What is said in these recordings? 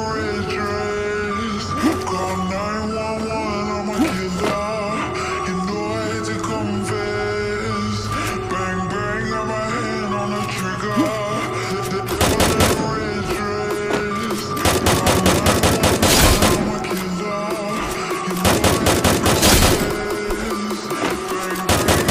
red dress. Call 911, I'm a killer. You know I hate to confess. Bang, bang, got my hand on the trigger. The devil in a red dress. Call 911, I'm a killer. You know I hate to confess. Bang, bang,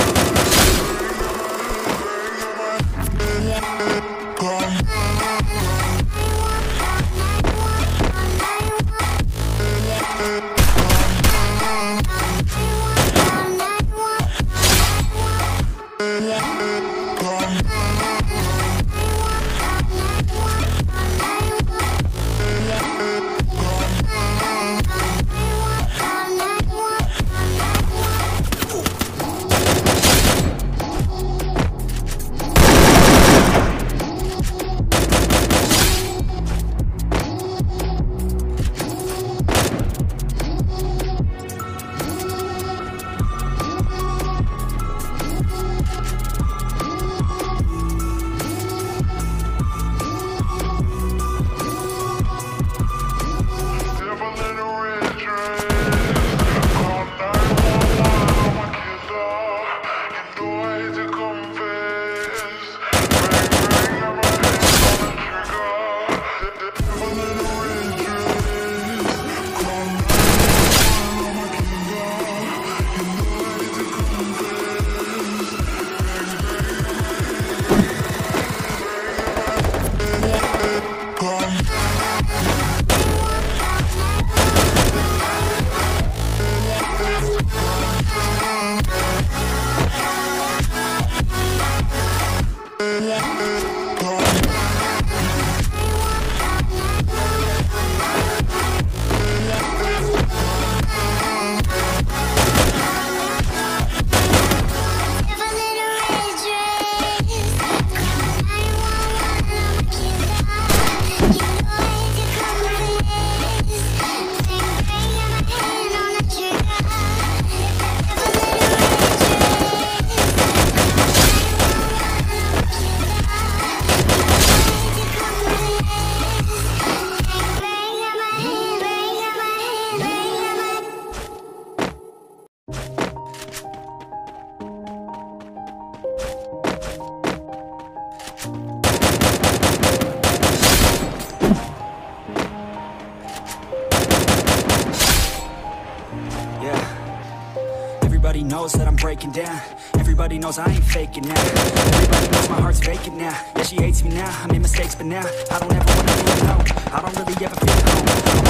Everybody knows that I'm breaking down. Everybody knows I ain't faking now. Everybody knows my heart's vacant now. Yeah, she hates me now, I made mistakes but now I don't ever wanna be alone. I don't really ever feel home.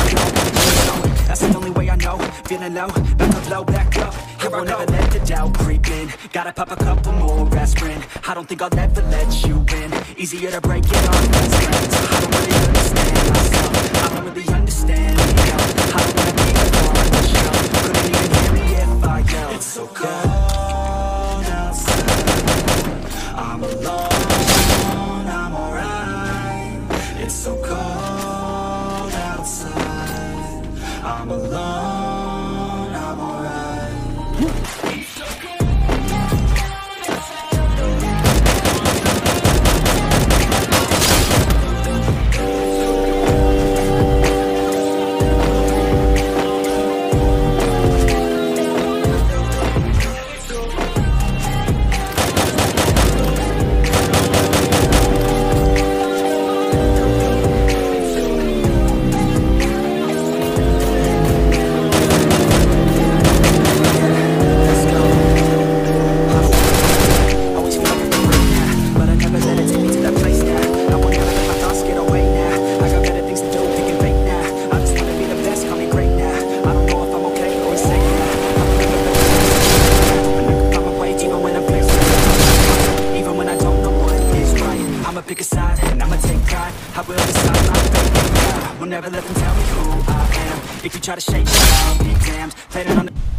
That's the only way I know. Feeling low, back to blow back up. Here I never let the doubt creep in. Gotta pop a couple more aspirin. I don't think I'll ever let you in. Easier to break it off best friends. I don't really understand myself. I don't really understand myself. I don't wanna be the one on the show. Couldn't even hear me if I yelled. It's so cold outside. I'm alone, I'm alright. It's so cold outside. I'm alone, I'm alright. It's so cold. Pick a side, and I'ma take pride. I will decide my fate. Will never let them tell me who I am. If you try to shake me, I'll be damned. Played it on the